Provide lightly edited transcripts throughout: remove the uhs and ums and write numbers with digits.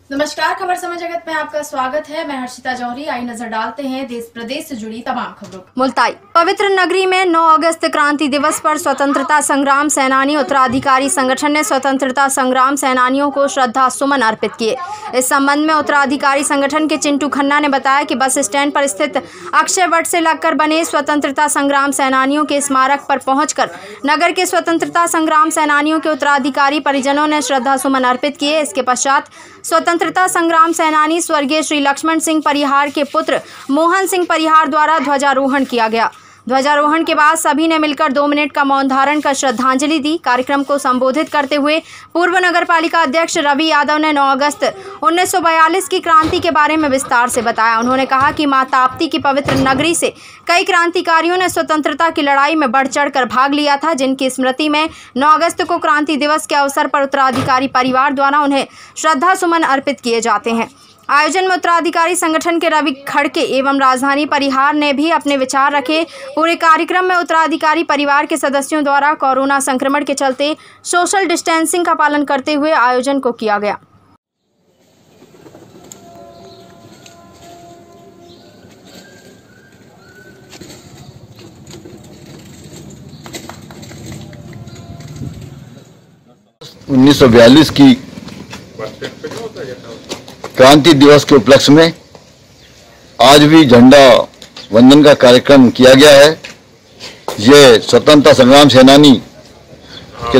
नमस्कार, खबर समय जगत में आपका स्वागत है। मैं हर्षिता जौहरी। आई नजर डालते हैं देश प्रदेश से जुड़ी तमाम खबरों। मुल्ताई पवित्र नगरी में 9 अगस्त क्रांति दिवस पर स्वतंत्रता संग्राम सेनानी उत्तराधिकारी संगठन ने स्वतंत्रता संग्राम सेनानियों को श्रद्धा सुमन अर्पित किए। इस संबंध में उत्तराधिकारी संगठन के चिंटू खन्ना ने बताया कि बस स्टैंड पर स्थित अक्षय वट से लगकर बने स्वतंत्रता संग्राम सेनानियों के स्मारक पर पहुंचकर नगर के स्वतंत्रता संग्राम सेनानियों के उत्तराधिकारी परिजनों ने श्रद्धा सुमन अर्पित किए। इसके पश्चात स्वतंत्रता संग्राम सेनानी स्वर्गीय श्री लक्ष्मण सिंह परिहार के पुत्र मोहन सिंह परिहार द्वारा ध्वजारोहण किया गया। ध्वजारोहण के बाद सभी ने मिलकर 2 मिनट का मौन धारण कर श्रद्धांजलि दी। कार्यक्रम को संबोधित करते हुए पूर्व नगरपालिका अध्यक्ष रवि यादव ने 9 अगस्त 1942 की क्रांति के बारे में विस्तार से बताया। उन्होंने कहा कि मां ताप्ती की पवित्र नगरी से कई क्रांतिकारियों ने स्वतंत्रता की लड़ाई में बढ़ चढ़ कर भाग लिया था, जिनकी स्मृति में 9 अगस्त को क्रांति दिवस के अवसर पर उत्तराधिकारी परिवार द्वारा उन्हें श्रद्धा सुमन अर्पित किए जाते हैं। आयोजन में उत्तराधिकारी संगठन के रवि खड़के एवं राजधानी परिहार ने भी अपने विचार रखे। पूरे कार्यक्रम में उत्तराधिकारी परिवार के सदस्यों द्वारा कोरोना संक्रमण के चलते सोशल डिस्टेंसिंग का पालन करते हुए आयोजन को किया गया। उन्नीस 1942 की क्रांति दिवस के उपलक्ष्य में आज भी झंडा वंदन का कार्यक्रम किया गया है। ये स्वतंत्रता संग्राम सेनानी के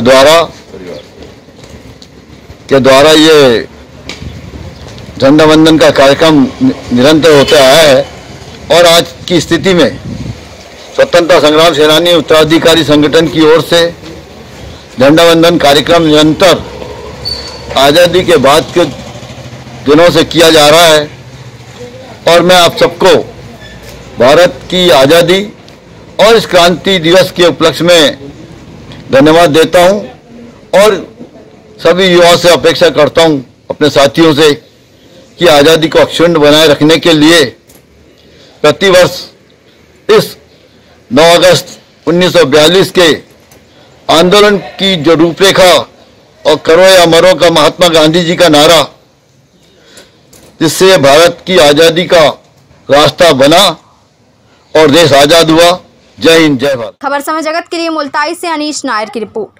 द्वारा ये झंडा वंदन का कार्यक्रम निरंतर होता आया है और आज की स्थिति में स्वतंत्रता संग्राम सेनानी उत्तराधिकारी संगठन की ओर से झंडा वंदन कार्यक्रम निरंतर आज़ादी के बाद के दिनों से किया जा रहा है और मैं आप सबको भारत की आज़ादी और इस क्रांति दिवस के उपलक्ष्य में धन्यवाद देता हूं और सभी युवाओं से अपेक्षा करता हूं, अपने साथियों से, कि आज़ादी को अक्षुण्ण बनाए रखने के लिए प्रतिवर्ष इस 9 अगस्त 1942 के आंदोलन की जो रूपरेखा और करो या मरो का महात्मा गांधी जी का नारा, जिससे भारत की आज़ादी का रास्ता बना और देश आज़ाद हुआ। जय हिंद, जय भारत। खबर समय जगत के लिए मुल्ताई से अनीश नायर की रिपोर्ट।